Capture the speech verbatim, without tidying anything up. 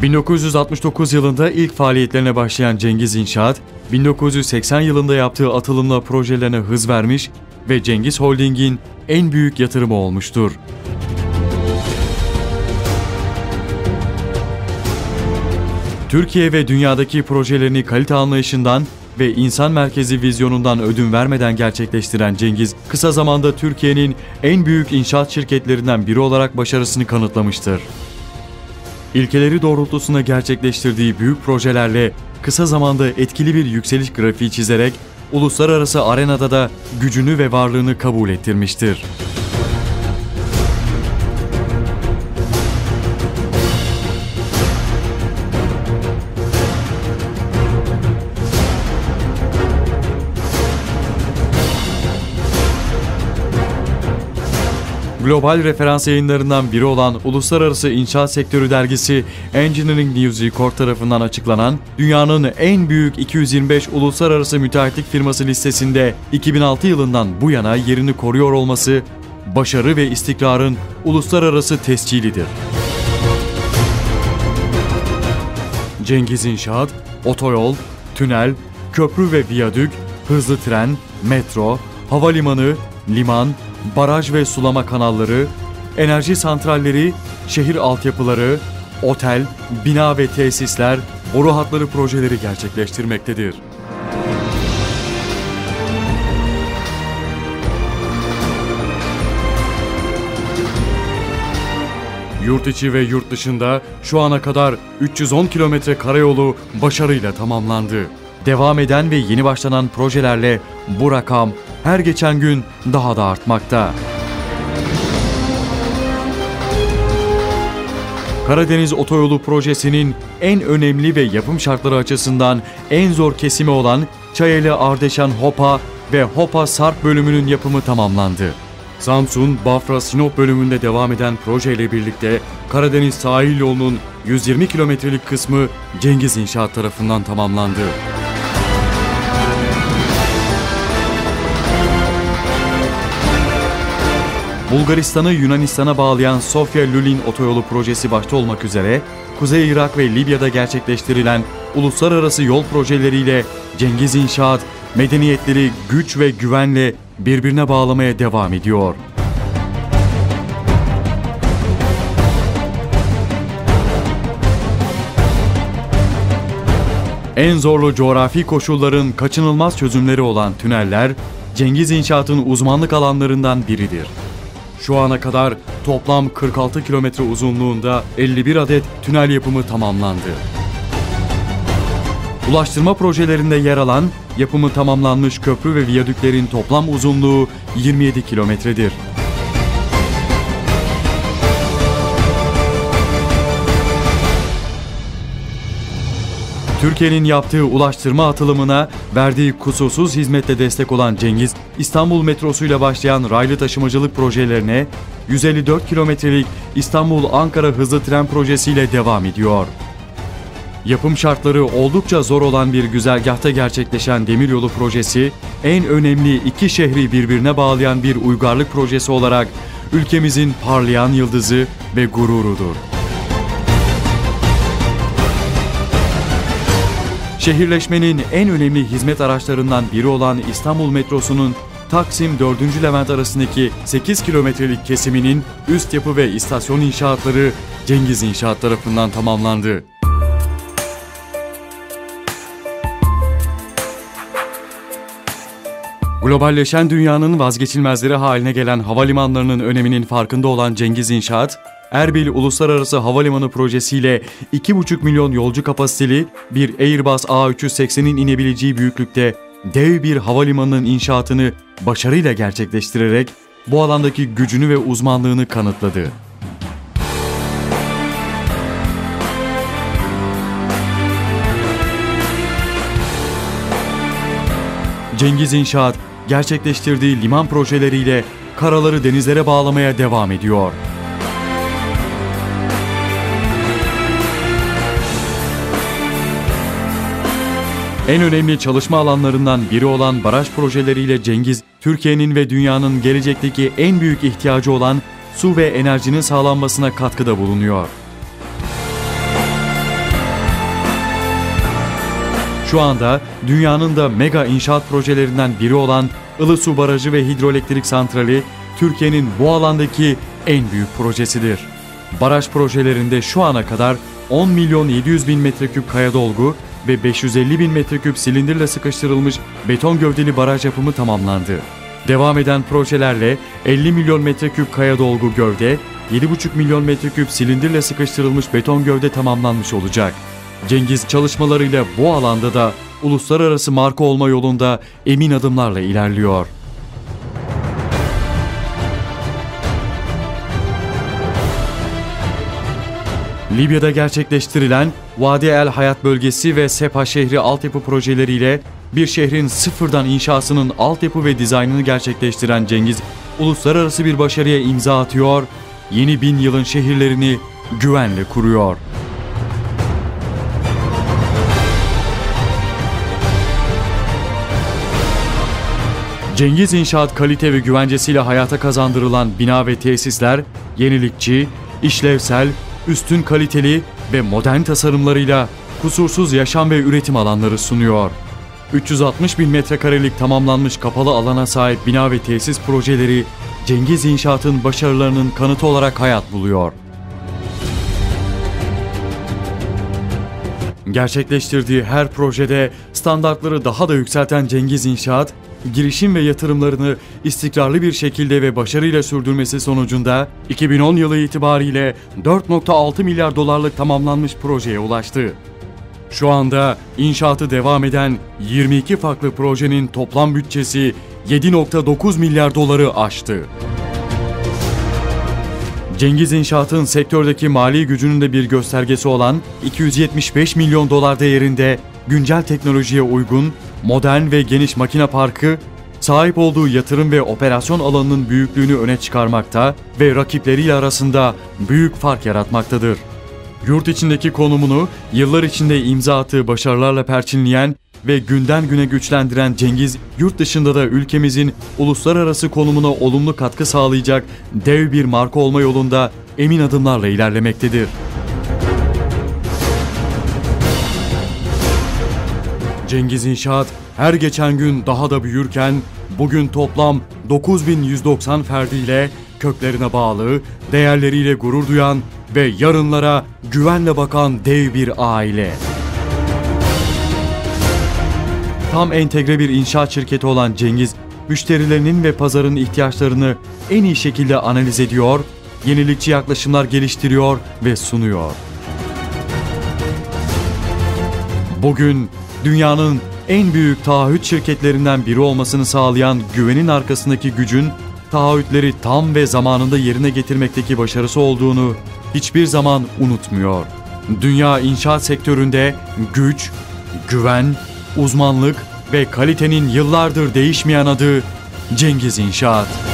bin dokuz yüz altmış dokuz yılında ilk faaliyetlerine başlayan Cengiz İnşaat, bin dokuz yüz seksen yılında yaptığı atılımla projelerine hız vermiş ve Cengiz Holding'in en büyük yatırımı olmuştur. Türkiye ve dünyadaki projelerini kalite anlayışından ve insan merkezi vizyonundan ödün vermeden gerçekleştiren Cengiz, kısa zamanda Türkiye'nin en büyük inşaat şirketlerinden biri olarak başarısını kanıtlamıştır. İlkeleri doğrultusunda gerçekleştirdiği büyük projelerle kısa zamanda etkili bir yükseliş grafiği çizerek uluslararası arenada da gücünü ve varlığını kabul ettirmiştir. Global referans yayınlarından biri olan Uluslararası İnşaat Sektörü dergisi Engineering News Record tarafından açıklanan dünyanın en büyük iki yüz yirmi beş uluslararası müteahhitlik firması listesinde iki bin altı yılından bu yana yerini koruyor olması, başarı ve istikrarın uluslararası tescilidir. Cengiz İnşaat, otoyol, tünel, köprü ve viyadük, hızlı tren, metro, havalimanı, liman, baraj ve sulama kanalları, enerji santralleri, şehir altyapıları, otel, bina ve tesisler, boru hatları projeleri gerçekleştirmektedir. Yurt içi ve yurt dışında şu ana kadar üç yüz on kilometre karayolu başarıyla tamamlandı. Devam eden ve yeni başlanan projelerle bu rakam her geçen gün daha da artmakta. Karadeniz Otoyolu projesinin en önemli ve yapım şartları açısından en zor kesimi olan Çayeli-Ardeşen-Hopa ve Hopa-Sarp bölümünün yapımı tamamlandı. Samsun, Bafra, Sinop bölümünde devam eden projeyle birlikte Karadeniz sahil yolunun yüz yirmi kilometrelik kısmı Cengiz İnşaat tarafından tamamlandı. Bulgaristan'ı Yunanistan'a bağlayan Sofya-Lulin otoyolu projesi başta olmak üzere Kuzey Irak ve Libya'da gerçekleştirilen uluslararası yol projeleriyle Cengiz İnşaat, medeniyetleri güç ve güvenle birbirine bağlamaya devam ediyor. En zorlu coğrafi koşulların kaçınılmaz çözümleri olan tüneller, Cengiz İnşaat'ın uzmanlık alanlarından biridir. Şu ana kadar toplam kırk altı kilometre uzunluğunda elli bir adet tünel yapımı tamamlandı. Ulaştırma projelerinde yer alan yapımı tamamlanmış köprü ve viyadüklerin toplam uzunluğu yirmi yedi kilometredir. Türkiye'nin yaptığı ulaştırma atılımına verdiği kusursuz hizmetle destek olan Cengiz, İstanbul metrosuyla başlayan raylı taşımacılık projelerine yüz elli dört kilometrelik İstanbul-Ankara hızlı tren projesiyle devam ediyor. Yapım şartları oldukça zor olan bir güzergahta gerçekleşen demiryolu projesi, en önemli iki şehri birbirine bağlayan bir uygarlık projesi olarak ülkemizin parlayan yıldızı ve gururudur. Şehirleşmenin en önemli hizmet araçlarından biri olan İstanbul metrosunun Taksim dördüncü Levent arasındaki sekiz kilometrelik kesiminin üst yapı ve istasyon inşaatları Cengiz İnşaat tarafından tamamlandı. Globalleşen dünyanın vazgeçilmezleri haline gelen havalimanlarının öneminin farkında olan Cengiz İnşaat, Erbil Uluslararası Havalimanı projesiyle iki buçuk milyon yolcu kapasiteli bir Airbus A üç yüz seksenin inebileceği büyüklükte dev bir havalimanının inşaatını başarıyla gerçekleştirerek bu alandaki gücünü ve uzmanlığını kanıtladı. Cengiz İnşaat, gerçekleştirdiği liman projeleriyle karaları denizlere bağlamaya devam ediyor. En önemli çalışma alanlarından biri olan baraj projeleriyle Cengiz, Türkiye'nin ve dünyanın gelecekteki en büyük ihtiyacı olan su ve enerjinin sağlanmasına katkıda bulunuyor. Şu anda dünyanın da mega inşaat projelerinden biri olan Ilısu Barajı ve Hidroelektrik Santrali, Türkiye'nin bu alandaki en büyük projesidir. Baraj projelerinde şu ana kadar on milyon yedi yüz bin metreküp kaya dolgu ve beş yüz elli bin metreküp silindirle sıkıştırılmış beton gövdeli baraj yapımı tamamlandı. Devam eden projelerle elli milyon metreküp kaya dolgu gövde, yedi buçuk milyon metreküp silindirle sıkıştırılmış beton gövde tamamlanmış olacak. Cengiz çalışmalarıyla bu alanda da uluslararası marka olma yolunda emin adımlarla ilerliyor. Libya'da gerçekleştirilen Vadi El Hayat bölgesi ve Sepa şehri altyapı projeleriyle bir şehrin sıfırdan inşasının altyapı ve dizaynını gerçekleştiren Cengiz, uluslararası bir başarıya imza atıyor, yeni bin yılın şehirlerini güvenle kuruyor. Cengiz İnşaat kalite ve güvencesiyle hayata kazandırılan bina ve tesisler, yenilikçi, işlevsel, üstün kaliteli ve modern tasarımlarıyla kusursuz yaşam ve üretim alanları sunuyor. üç yüz altmış bin metrekarelik tamamlanmış kapalı alana sahip bina ve tesis projeleri Cengiz İnşaat'ın başarılarının kanıtı olarak hayat buluyor. Gerçekleştirdiği her projede standartları daha da yükselten Cengiz İnşaat, girişim ve yatırımlarını istikrarlı bir şekilde ve başarıyla sürdürmesi sonucunda iki bin on yılı itibariyle dört nokta altı milyar dolarlık tamamlanmış projeye ulaştı. Şu anda inşaatı devam eden yirmi iki farklı projenin toplam bütçesi yedi nokta dokuz milyar doları aştı. Cengiz İnşaat'ın sektördeki mali gücünün de bir göstergesi olan iki yüz yetmiş beş milyon dolar değerinde güncel teknolojiye uygun, modern ve geniş makine parkı, sahip olduğu yatırım ve operasyon alanının büyüklüğünü öne çıkarmakta ve rakipleriyle arasında büyük fark yaratmaktadır. Yurt içindeki konumunu yıllar içinde imza attığı başarılarla perçinleyen ve günden güne güçlendiren Cengiz, yurt dışında da ülkemizin uluslararası konumuna olumlu katkı sağlayacak dev bir marka olma yolunda emin adımlarla ilerlemektedir. Cengiz İnşaat her geçen gün daha da büyürken bugün toplam dokuz bin yüz doksan ferdiyle köklerine bağlı, değerleriyle gurur duyan ve yarınlara güvenle bakan dev bir aile. Tam entegre bir inşaat şirketi olan Cengiz, müşterilerinin ve pazarın ihtiyaçlarını en iyi şekilde analiz ediyor, yenilikçi yaklaşımlar geliştiriyor ve sunuyor. Bugün dünyanın en büyük taahhüt şirketlerinden biri olmasını sağlayan güvenin arkasındaki gücün, taahhütleri tam ve zamanında yerine getirmekteki başarısı olduğunu hiçbir zaman unutmuyor. Dünya inşaat sektöründe güç, güven, uzmanlık ve kalitenin yıllardır değişmeyen adı Cengiz İnşaat.